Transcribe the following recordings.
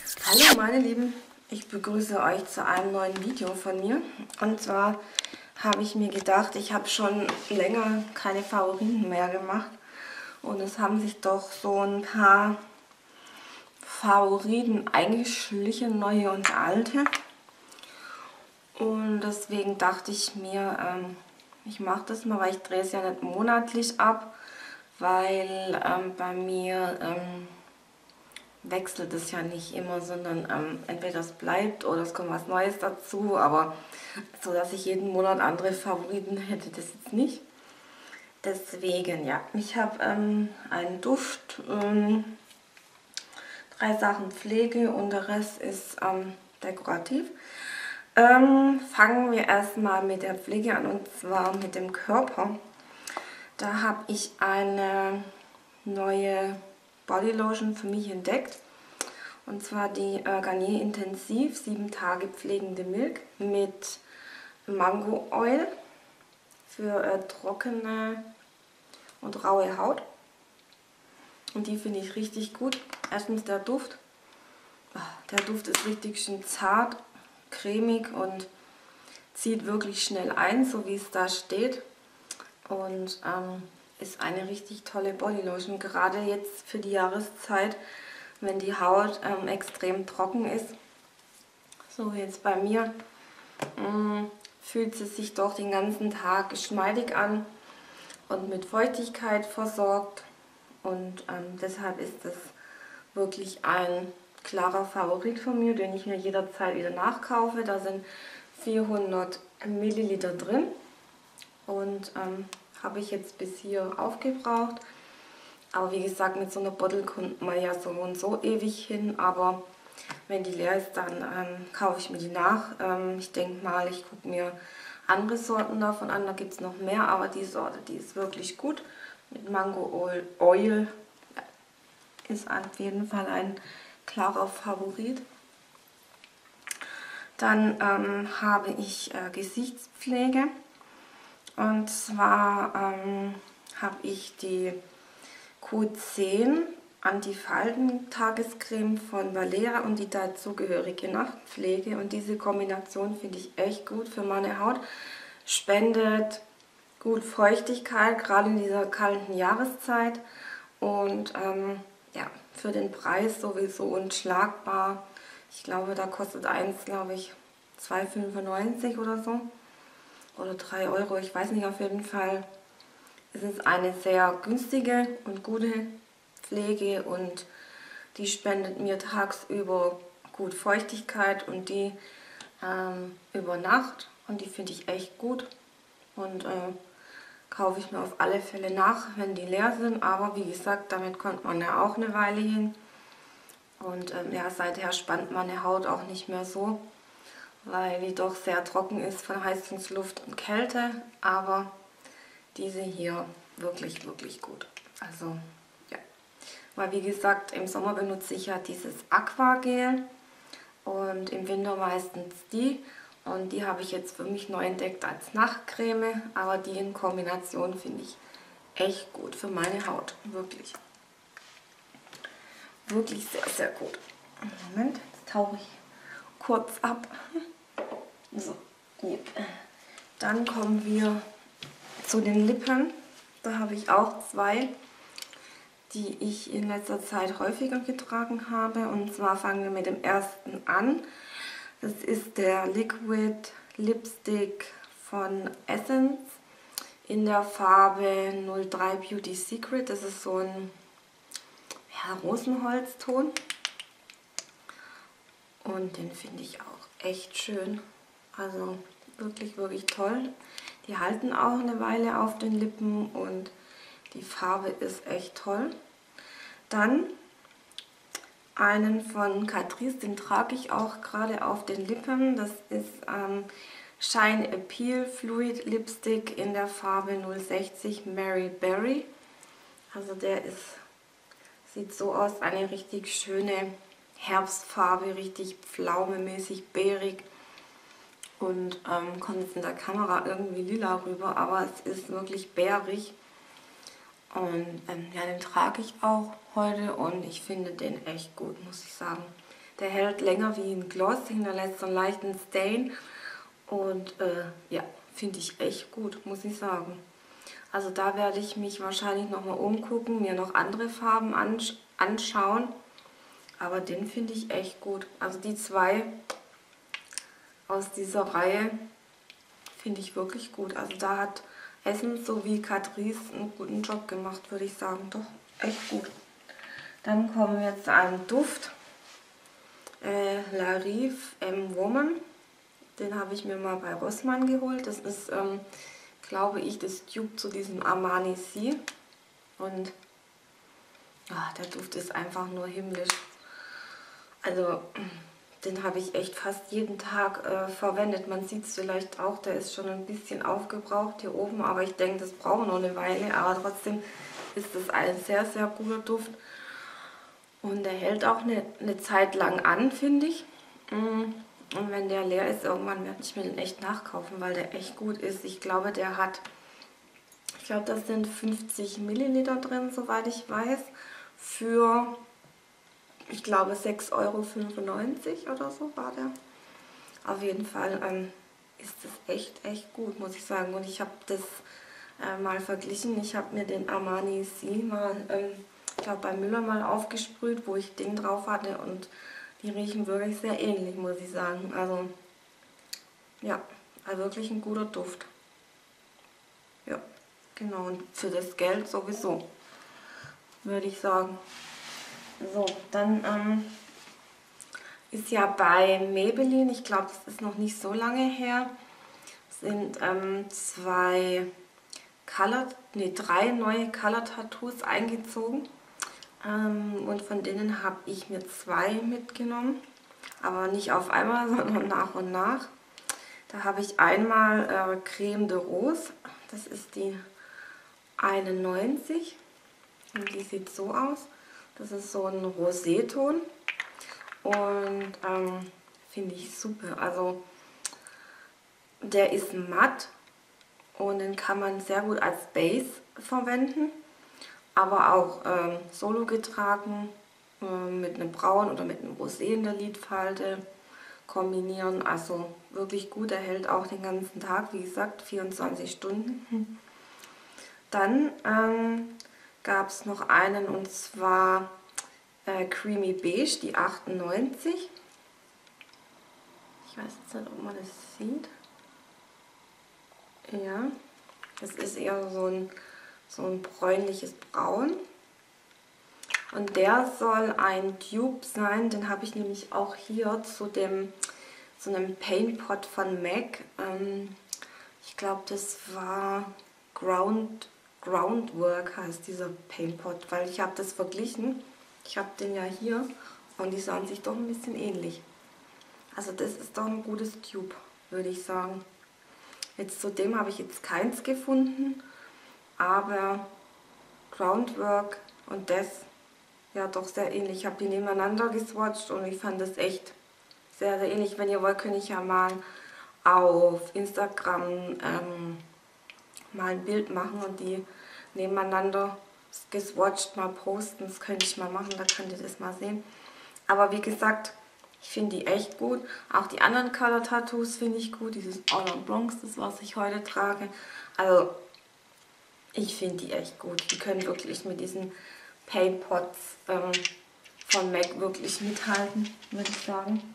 Hallo meine Lieben, ich begrüße euch zu einem neuen Video von mir. Und zwar habe ich mir gedacht, ich habe schon länger keine Favoriten mehr gemacht. Und es haben sich doch so ein paar Favoriten eingeschlichen, neue und alte. Und deswegen dachte ich mir, ich mache das mal, weil ich drehe es ja nicht monatlich ab, weil bei mir wechselt es ja nicht immer, sondern entweder es bleibt oder es kommt was Neues dazu, aber so, dass ich jeden Monat andere Favoriten hätte, das jetzt nicht. Deswegen, ja, ich habe einen Duft, 3 Sachen Pflege und der Rest ist dekorativ. Fangen wir erstmal mit der Pflege an, und zwar mit dem Körper. Da habe ich eine neue Bodylotion für mich entdeckt. Und zwar die Garnier Intensiv 7 Tage pflegende Milk mit Mango Oil für trockene und raue Haut. Und die finde ich richtig gut. Erstens der Duft. Der Duft ist richtig schön zart, cremig und zieht wirklich schnell ein, so wie es da steht. Und ist eine richtig tolle Bodylotion, gerade jetzt für die Jahreszeit, wenn die Haut extrem trocken ist. So wie jetzt bei mir, fühlt sie sich doch den ganzen Tag geschmeidig an und mit Feuchtigkeit versorgt. Und deshalb ist das wirklich ein klarer Favorit von mir, den ich mir jederzeit wieder nachkaufe. Da sind 400 Milliliter drin und habe ich jetzt bis hier aufgebraucht. Aber wie gesagt, mit so einer Bottle kommt man ja so und so ewig hin. Aber wenn die leer ist, dann kaufe ich mir die nach. Ich denke mal, ich gucke mir andere Sorten davon an. Da gibt es noch mehr, aber die Sorte, die ist wirklich gut. Mit Mango Oil ist auf jeden Fall ein klarer Favorit. Dann habe ich Gesichtspflege. Und zwar habe ich die Q10 Anti-Falten-Tagescreme von Valera und die dazugehörige Nachtpflege. Und diese Kombination finde ich echt gut für meine Haut. Spendet gut Feuchtigkeit, gerade in dieser kalten Jahreszeit. Und ja, für den Preis sowieso unschlagbar. Ich glaube, da kostet eins, glaube ich, 2,95 oder so. Oder 3 Euro, ich weiß nicht, auf jeden Fall. Es ist eine sehr günstige und gute Pflege und die spendet mir tagsüber gut Feuchtigkeit und die über Nacht. Und die finde ich echt gut. Und kaufe ich mir auf alle Fälle nach, wenn die leer sind. Aber wie gesagt, damit kommt man ja auch eine Weile hin. Und ja, seither spannt meine Haut auch nicht mehr so, weil die doch sehr trocken ist von Heizungsluft und Kälte. Aber diese hier wirklich, wirklich gut. Also ja, weil wie gesagt, im Sommer benutze ich ja dieses Aquagel und im Winter meistens die. Und die habe ich jetzt für mich neu entdeckt als Nachtcreme, aber die in Kombination finde ich echt gut für meine Haut, wirklich. Wirklich sehr, sehr gut. Moment, jetzt tauche ich kurz ab. So, hier. Dann kommen wir zu den Lippen. Da habe ich auch 2, die ich in letzter Zeit häufiger getragen habe. Und zwar fangen wir mit dem ersten an. Das ist der Liquid Lipstick von Essence in der Farbe 03 Beauty Secret. Das ist so ein ja, Rosenholzton. Und den finde ich auch echt schön. Also wirklich, wirklich toll. Die halten auch eine Weile auf den Lippen und die Farbe ist echt toll. Dann einen von Catrice, den trage ich auch gerade auf den Lippen. Das ist Shine Appeal Fluid Lipstick in der Farbe 060 Mary Berry. Also der sieht so aus, eine richtig schöne Herbstfarbe, richtig pflaumemäßig beerig. Und kommt jetzt in der Kamera irgendwie lila rüber, aber es ist wirklich bärig. Und ja, den trage ich auch heute und ich finde den echt gut, muss ich sagen. Der hält länger wie ein Gloss, hinterlässt so einen leichten Stain. Und ja, finde ich echt gut, muss ich sagen. Also da werde ich mich wahrscheinlich nochmal umgucken, mir noch andere Farben anschauen. Aber den finde ich echt gut. Also die zwei aus dieser Reihe finde ich wirklich gut. Also da hat Essence sowie Catrice einen guten Job gemacht, würde ich sagen. Doch, echt gut. Dann kommen wir zu einem Duft. La Rive M Woman. Den habe ich mir mal bei Rossmann geholt. Das ist, glaube ich, das Dupe zu diesem Armani C. Und der Duft ist einfach nur himmlisch. Also den habe ich echt fast jeden Tag verwendet. Man sieht es vielleicht auch, der ist schon ein bisschen aufgebraucht hier oben. Aber ich denke, das braucht noch eine Weile. Aber trotzdem ist das ein sehr, sehr guter Duft. Und der hält auch eine Zeit lang an, finde ich. Und wenn der leer ist, irgendwann werde ich mir den echt nachkaufen, weil der echt gut ist. Ich glaube, der hat, das sind 50 Milliliter drin, soweit ich weiß, für, ich glaube, 6,95 € oder so war der. Auf jeden Fall ist das echt gut, muss ich sagen. Und ich habe das mal verglichen. Ich habe mir den Armani C mal, ich glaube, bei Müller mal aufgesprüht, wo ich den drauf hatte. Und die riechen wirklich sehr ähnlich, muss ich sagen. Also, ja, wirklich ein guter Duft. Ja, genau. Und für das Geld sowieso, würde ich sagen. So, dann ist ja bei Maybelline, ich glaube, das ist noch nicht so lange her, sind drei neue Color Tattoos eingezogen. Und von denen habe ich mir 2 mitgenommen, aber nicht auf einmal, sondern nach und nach. Da habe ich einmal Creme de Rose, das ist die 91 und die sieht so aus. Das ist so ein Roséton und finde ich super. Also der ist matt und den kann man sehr gut als Base verwenden, aber auch solo getragen mit einem Braun oder mit einem Rosé in der Lidfalte kombinieren. Also wirklich gut, er hält auch den ganzen Tag, wie gesagt, 24 Stunden. Dann gab es noch einen und zwar Creamy Beige, die 98. Ich weiß jetzt nicht, ob man das sieht. Ja, das ist eher so ein bräunliches Braun. Und der soll ein Dupe sein, den habe ich nämlich auch hier zu so einem Paint Pot von MAC. Ich glaube, das war Groundwork heißt dieser Paint Pot, weil ich habe das verglichen. Ich habe den ja hier und die sahen sich doch ein bisschen ähnlich. Also das ist doch ein gutes Dupe, würde ich sagen. Jetzt zu dem habe ich jetzt keins gefunden, aber Groundwork und das ja doch sehr ähnlich. Ich habe die nebeneinander geswatcht und ich fand das echt sehr, sehr ähnlich. Wenn ihr wollt, könnte ich ja mal auf Instagram mal ein Bild machen und die nebeneinander geswatcht mal posten. Das könnte ich mal machen, da könnt ihr das mal sehen. Aber wie gesagt, ich finde die echt gut. Auch die anderen Color Tattoos finde ich gut. Dieses All en Blanc, das was ich heute trage. Also ich finde die echt gut. Die können wirklich mit diesen Paint Pots von MAC wirklich mithalten, würde ich sagen.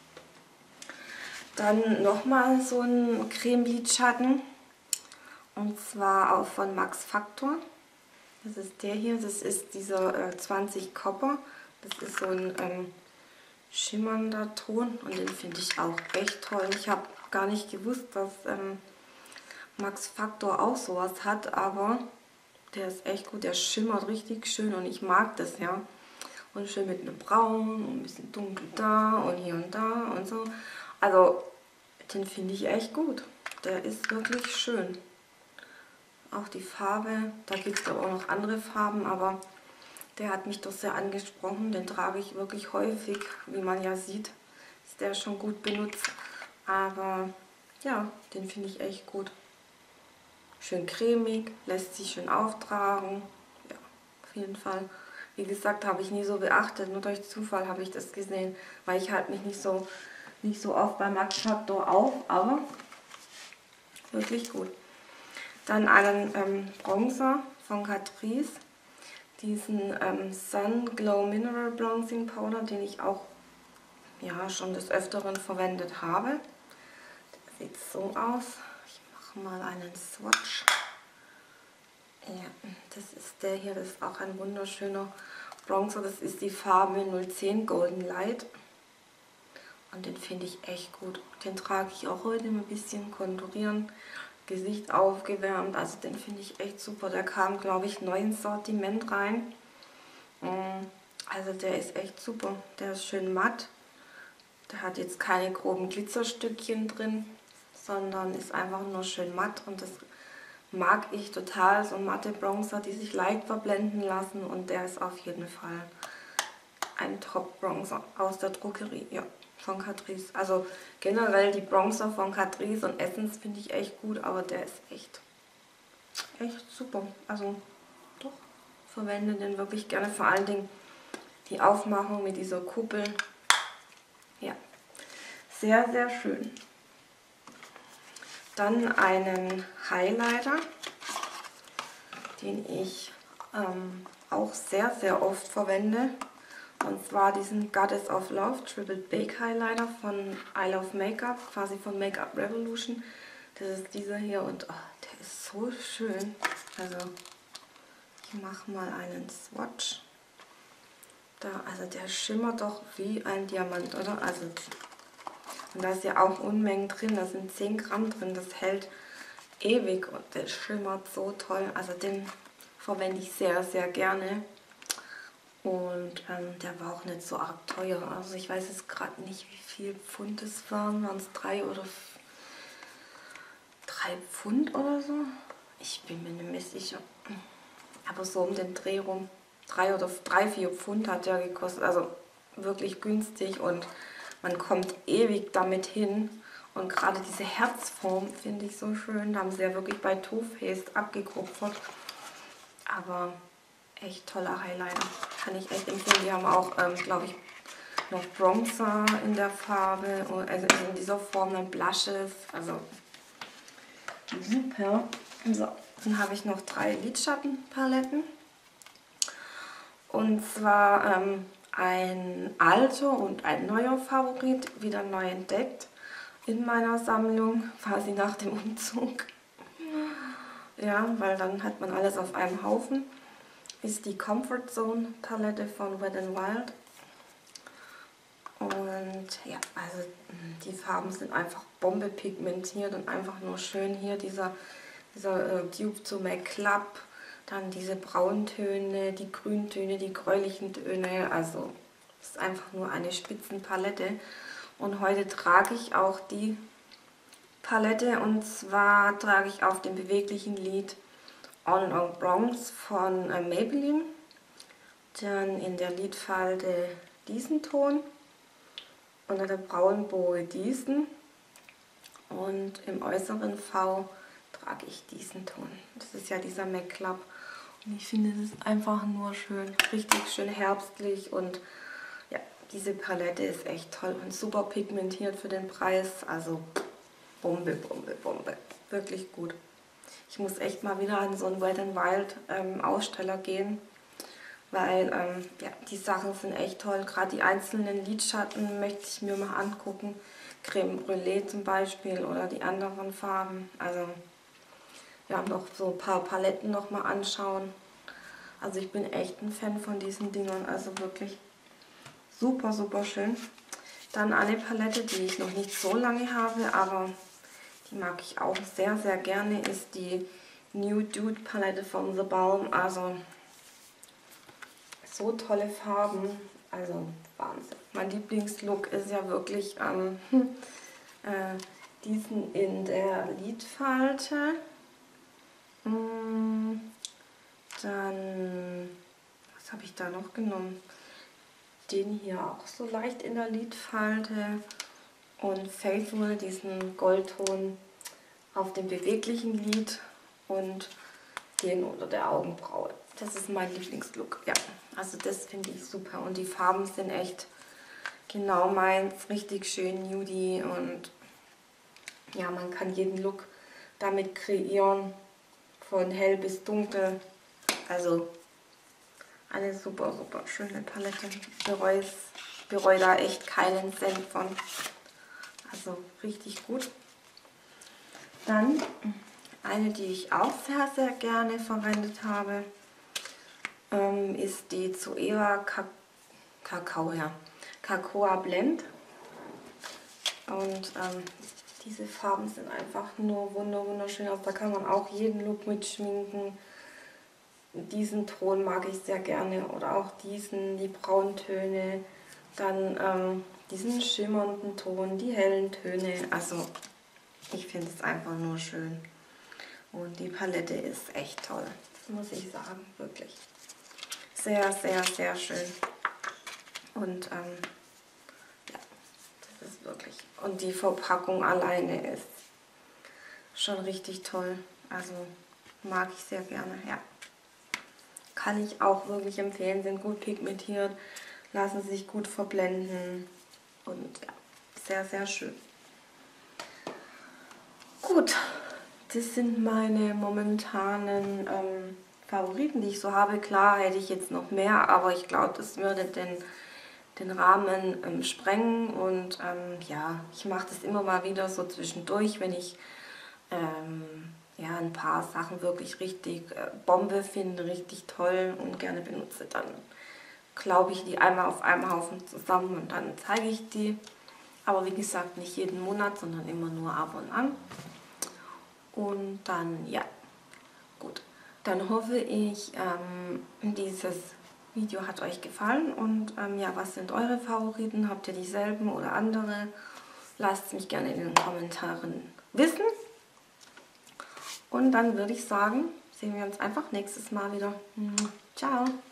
Dann nochmal so ein Creme-Lidschatten. Und zwar auch von Max Factor. Das ist der hier. Das ist dieser 20 Copper. Das ist so ein schimmernder Ton. Und den finde ich auch echt toll. Ich habe gar nicht gewusst, dass Max Factor auch sowas hat. Aber der ist echt gut. Der schimmert richtig schön. Und ich mag das, ja. Und schön mit einem Braun und ein bisschen dunkel da und hier und da und so. Also, den finde ich echt gut. Der ist wirklich schön. Auch die Farbe, da gibt es aber auch noch andere Farben, aber der hat mich doch sehr angesprochen. Den trage ich wirklich häufig, wie man ja sieht. Ist der schon gut benutzt. Aber ja, den finde ich echt gut. Schön cremig, lässt sich schön auftragen. Ja, auf jeden Fall. Wie gesagt, habe ich nie so beachtet, nur durch Zufall habe ich das gesehen, weil ich halte mich nicht so oft beim Max Factor auf, aber wirklich gut. Dann einen Bronzer von Catrice, diesen Sun Glow Mineral Bronzing Powder, den ich auch schon des Öfteren verwendet habe. Der sieht so aus. Ich mache mal einen Swatch. Ja, das ist der hier, das ist auch ein wunderschöner Bronzer. Das ist die Farbe 010 Golden Light. Und den finde ich echt gut. Den trage ich auch heute ein bisschen konturieren, Gesicht aufgewärmt. Also den finde ich echt super. Der kam, glaube ich, neu ins Sortiment rein. Also der ist echt super. Der ist schön matt. Der hat jetzt keine groben Glitzerstückchen drin, sondern ist einfach nur schön matt. Und das mag ich total. So matte Bronzer, die sich leicht verblenden lassen. Und der ist auf jeden Fall ein Top-Bronzer aus der Drogerie. Ja, von Catrice. Also generell die Bronzer von Catrice und Essence finde ich echt gut, aber der ist echt super. Also doch, verwende den wirklich gerne. Vor allen Dingen die Aufmachung mit dieser Kuppel. Ja, sehr, sehr schön. Dann einen Highlighter, den ich auch sehr, sehr oft verwende. Und zwar diesen Goddess of Love Triple Bake Highlighter von I Love Makeup, quasi von Make-up Revolution. Das ist dieser hier und der ist so schön. Also ich mache mal einen Swatch. Also der schimmert doch wie ein Diamant, oder? Also, und da ist ja auch Unmengen drin, da sind 10 Gramm drin, das hält ewig und der schimmert so toll. Also den verwende ich sehr, sehr gerne. Und der war auch nicht so arg teuer. Also ich weiß jetzt gerade nicht, wie viel Pfund es waren. Waren es 3 Pfund oder so? Ich bin mir nicht mehr sicher. Aber so um den Dreh rum. 3, 4 Pfund hat der gekostet. Also wirklich günstig und man kommt ewig damit hin. Und gerade diese Herzform finde ich so schön. Da haben sie ja wirklich bei Too Faced abgekupfert. Aber echt toller Highlighter. Kann ich echt empfehlen. Die haben auch, glaube ich, noch Bronzer in der Farbe. Also in dieser Form dann Blushes. Also super. So, dann habe ich noch 3 Lidschattenpaletten. Und zwar ein alter und ein neuer Favorit, wieder neu entdeckt in meiner Sammlung, quasi nach dem Umzug. Ja, weil dann hat man alles auf einem Haufen. Ist die Comfort Zone Palette von Wet n Wild. Und ja, also die Farben sind einfach Bombe pigmentiert und einfach nur schön. Hier dieser Dupe to Make Club, dann diese Brauntöne, die Grüntöne, die gräulichen Töne. Also ist einfach nur eine Spitzenpalette. Und heute trage ich auch die Palette, und zwar trage ich auf dem beweglichen Lid On and Bronze von Maybelline. Dann in der Lidfalte diesen Ton. Unter der Braunbohe diesen. Und im äußeren V trage ich diesen Ton. Das ist ja dieser MAC Club. Und ich finde, das ist einfach nur schön. Richtig schön herbstlich. Und ja, diese Palette ist echt toll und super pigmentiert für den Preis. Also Bombe, Bombe, Bombe. Wirklich gut. Ich muss echt mal wieder an so einen Wet n Wild Aussteller gehen, weil ja, die Sachen sind echt toll. Gerade die einzelnen Lidschatten möchte ich mir mal angucken. Creme Brûlée zum Beispiel oder die anderen Farben. Also ja, noch so ein paar Paletten noch mal anschauen. Also ich bin echt ein Fan von diesen Dingern. Also wirklich super, super schön. Dann eine Palette, die ich noch nicht so lange habe, aber die mag ich auch sehr, sehr gerne, ist die New Dude Palette von The Balm. Also so tolle Farben, also Wahnsinn. Mein Lieblingslook ist ja wirklich diesen in der Lidfalte. Dann, was habe ich da noch genommen? Den hier auch so leicht in der Lidfalte. Und Faithful, diesen Goldton auf dem beweglichen Lid. Und gehen unter der Augenbraue. Das ist mein Lieblingslook, ja. Also das finde ich super und die Farben sind echt genau meins, richtig schön nudie und ja, man kann jeden Look damit kreieren, von hell bis dunkel. Also eine super, super schöne Palette. Bereue da echt keinen Cent von. Also richtig gut. Dann eine, die ich auch sehr, sehr gerne verwendet habe, ist die Zoeva Cocoa Blend. Und diese Farben sind einfach nur wunderschön aus. Da kann man auch jeden Look mit schminken. Diesen Ton mag ich sehr gerne oder auch die Brauntöne, dann diesen schimmernden Ton, die hellen Töne. Also ich finde es einfach nur schön und die Palette ist echt toll, muss ich sagen, wirklich. Sehr, sehr, sehr schön und ja, das ist wirklich. Und die Verpackung alleine ist schon richtig toll, also mag ich sehr gerne, ja. Kann ich auch wirklich empfehlen, sind gut pigmentiert, lassen sich gut verblenden und ja, sehr, sehr schön. Gut, das sind meine momentanen Favoriten, die ich so habe. Klar hätte ich jetzt noch mehr, aber ich glaube, das würde den Rahmen sprengen und ja, ich mache das immer mal wieder so zwischendurch, wenn ich ja, ein paar Sachen wirklich richtig Bombe finde, richtig toll und gerne benutze, dann glaube ich die einmal auf einem Haufen zusammen und dann zeige ich die. Aber wie gesagt, nicht jeden Monat, sondern immer nur ab und an. Und dann, ja, gut. Dann hoffe ich, dieses Video hat euch gefallen. Und ja, was sind eure Favoriten? Habt ihr dieselben oder andere? Lasst es mich gerne in den Kommentaren wissen. Und dann würde ich sagen, sehen wir uns einfach nächstes Mal wieder. Ciao!